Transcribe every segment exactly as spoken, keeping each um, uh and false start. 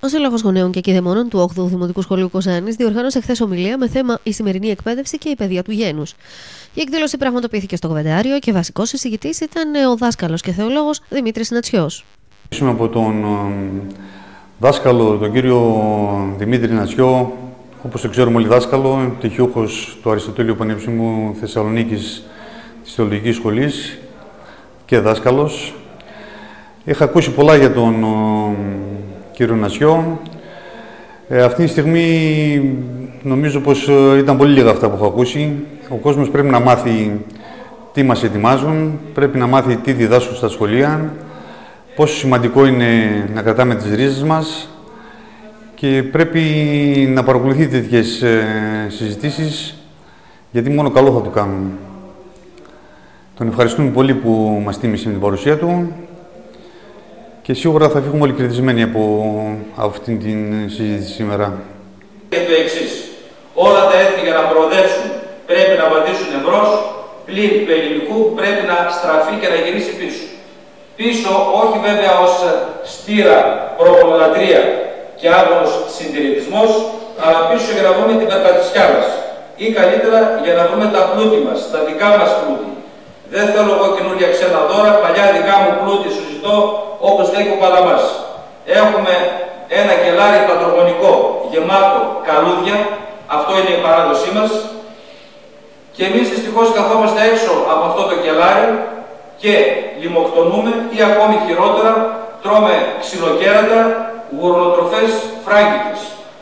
Ο Σύλλογος Γονέων και Κηδεμόνων του όγδοου Δημοτικού Σχολείου Κοζάνης διοργάνωσε χθες ομιλία με θέμα η σημερινή εκπαίδευση και η παιδεία του γένους. Η εκδήλωση πραγματοποιήθηκε στο Κοβεντάριο και βασικός εισηγητής ήταν ο δάσκαλος και θεολόγος Δημήτρης Νατσιός. Από τον δάσκαλο, τον κύριο Δημήτρη Νατσιό, όπως το ξέρουμε όλοι δάσκαλο, πτυχιούχος του Αριστοτέλειου Πανεπιστημίου Θεσσαλονίκης της Θεολογικής Σχολής και δάσκαλος. Είχα ακούσει πολλά για τον κύριο Νατσιό. Ε, αυτή τη στιγμή νομίζω πως ήταν πολύ λίγα αυτά που έχω ακούσει. Ο κόσμος πρέπει να μάθει τι μας ετοιμάζουν, πρέπει να μάθει τι διδάσκουν στα σχολεία, πόσο σημαντικό είναι να κρατάμε τις ρίζες μας και πρέπει να παρακολουθεί τέτοιες ε, συζητήσεις, γιατί μόνο καλό θα του κάνουν. Τον ευχαριστούμε πολύ που μας τίμησε με την παρουσία του και σίγουρα θα φύγουμε όλοι κερδισμένοι από, από αυτήν την συζήτηση σήμερα. Και το εξής. Όλα τα έθνη για να προοδεύσουν πρέπει να βαδίσουν εμπρός, πλην του ελληνικού πρέπει να στραφεί και να γυρίσει πίσω. Πίσω όχι βέβαια ως στήρα προπολατρία και άγωνος συντηρητισμός, αλλά πίσω για να βρούμε την περπατησιά μας. Ή καλύτερα για να βρούμε τα πλούτη μας, τα δικά μας πλούτη. Δεν θέλω εγώ καινούργια ξένα δώρα, παλιά δικά μου πλούτη σου ζητώ, όπως λέει και ο Παλαμάς. Έχουμε ένα κελάρι πατρογονικό γεμάτο καλούδια, αυτό είναι η παράδοσή μας, και εμείς δυστυχώς καθόμαστε έξω από αυτό το κελάρι και λιμοκτονούμε ή ακόμη χειρότερα τρώμε ξυλοκέρατα, γουρνοτροφές φράγκικες.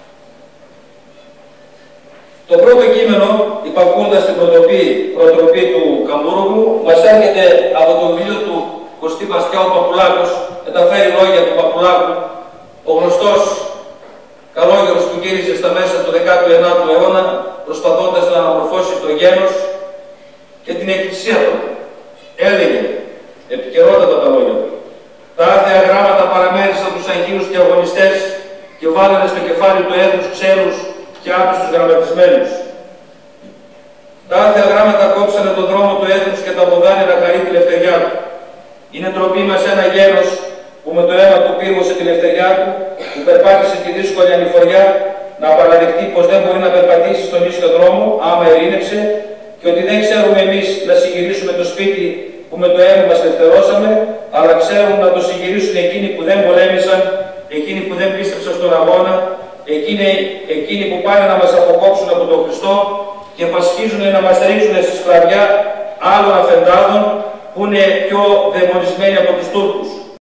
Το πρώτο κείμενο, υπακούοντας την προτροπή, προτροπή του Καμπούρογλου, μας έρχεται από το βιβλίο του Κωστή Μπαστιά ο Παπουλάκος, μεταφέρει λόγια του Παπουλάκου, ο γνωστός καλόγερος που γύρισε στα μέσα του δέκατου ένατου αιώνα, προσπαθώντας να αναμορφώσει το γένος και την εκκλησία του. Έλεγε, επικαιρότατα τα λόγια του, τα άθεα γράμματα παραμέρισαν τους αγίους και αγωνιστές και βάλανε στο κεφάλι του έθνους ξένους και άπιστους γραμματισμένους. Τα άθεα γράμματα κόψανε τον δρόμο του έθνους και τα βοδάνε να χαρεί τη λευτεριά του. Είναι ντροπή μας ένα γένος που με το αίμα του πύργωσε τη λευτεριά του, που περπάτησε τη δύσκολη ανηφοριά, να παραδεχτεί πως δεν μπορεί να περπατήσει στον ίσιο δρόμο, άμα ερήνευσε, και ότι δεν ξέρουμε εμείς να συγκυρίσουμε το σπίτι που με το αίμα μας ελευθερώσαμε, αλλά ξέρουν να το συγκυρίσουν εκείνοι που δεν πολέμησαν, εκείνοι που δεν πίστεψαν στον αγώνα, εκείνοι, εκείνοι που πάνε να μας αποκόψουν από τον Χριστό και πασχίζουν να μας ρίξουν στη σκλαβιά άλλων αφεντάδων που είναι πιο δαιμονισμένοι από τους Τούρκους.